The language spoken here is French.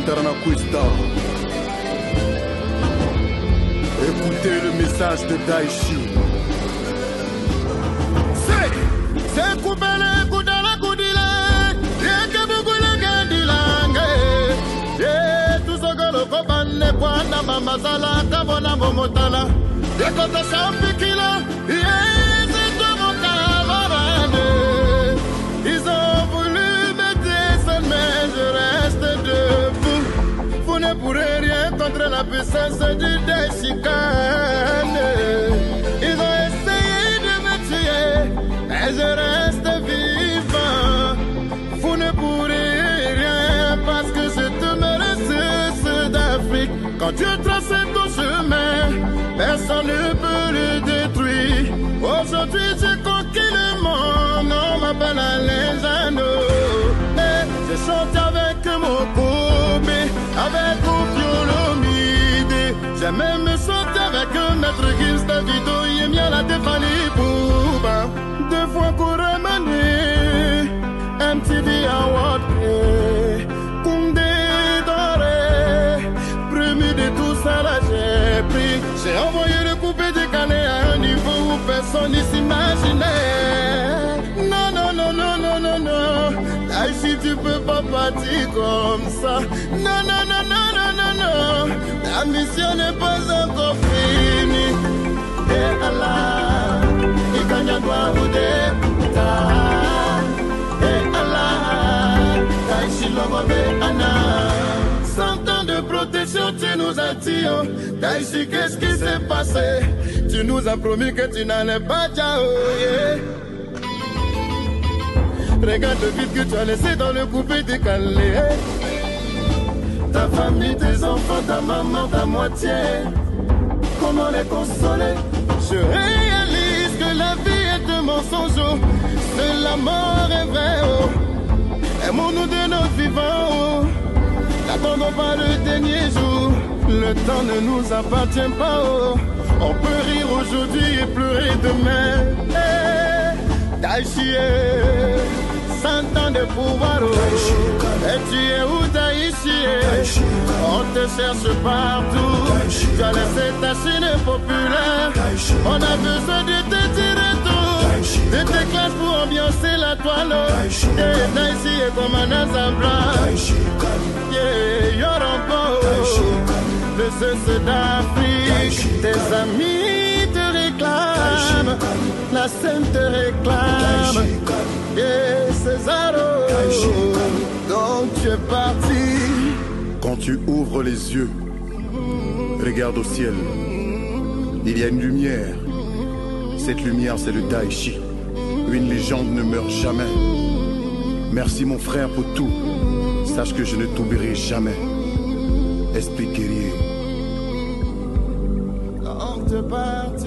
Taranacuista. Écoutez le message de Daichi. C'est coupé Koudala Koudila. Yekebugula Gandilange. Ye Tuzogolo Kobane Kwana Mamazala Kabona Momotala. Yekota Champikila. Ils ont voulu me descendre, mais je reste debout. Vous ne pourrez rien contre la puissance du Daishikan. Ils ont essayé de me tuer, mais je reste vivant. Vous ne pourrez rien parce que je demeure ressources d'Afrique. Quand Dieu trace ton chemin, personne ne peut le détruire. Aujourd'hui j'ai conquis le monde, on m'appelle Alejandro. Je chante avec mon Kobe, avec Opiolomide. J'ai même chanté avec Maître Gims, Davido, Yemia, la Defali Bouba. Deux fois Kouramane, MTV Award, Koundé Doré. Premier de tout ça là j'ai pris. J'ai envoyé le coupé décalé à un niveau où personne ne s'imaginait. Non, non, non, non, non, non, non. Daichi, tu peux pas partir comme ça. Non, non, non, non, non, non, non. La mission n'est pas encore finie. Et Allah, il gagne à toi ou des et Allah, Daichi, l'homme Anna. 100 ans de protection, tu nous as dit. Daichi, qu'est-ce qui s'est passé? Tu nous as promis que tu n'allais pas dire. Yeah. Regarde le vide que tu as laissé dans le coupé décalé. Ta famille, tes enfants, ta maman, ta moitié. Comment les consoler? Je réalise que la vie est un mensonge. Seule la mort est vraie. Oh. Aimons-nous de notre vivant. Oh. N'attendons pas le dernier jour. Le temps ne nous appartient pas. Oh. On peut rire aujourd'hui et pleurer demain. Hey. Daichi, 100 ans de pouvoir. Oh. Et tu es où Daichi? On te cherche partout. Tu as laissé ta Chine populaire. On a besoin de te tirer tout. De tes classes pour ambiancer la toile. Et Daichi est comme un Azabra. Yeah, Yorampo. Le cesse d'Afrique. Tes amis te réclament. La scène te réclame. Yeah, Césaro. Donc tu es parti. Quand tu ouvres les yeux, regarde au ciel. Il y a une lumière. Cette lumière, c'est le Daichi. Une légende ne meurt jamais. Merci mon frère pour tout. Sache que je ne t'oublierai jamais. Esprit guerrier. Quand tu es parti.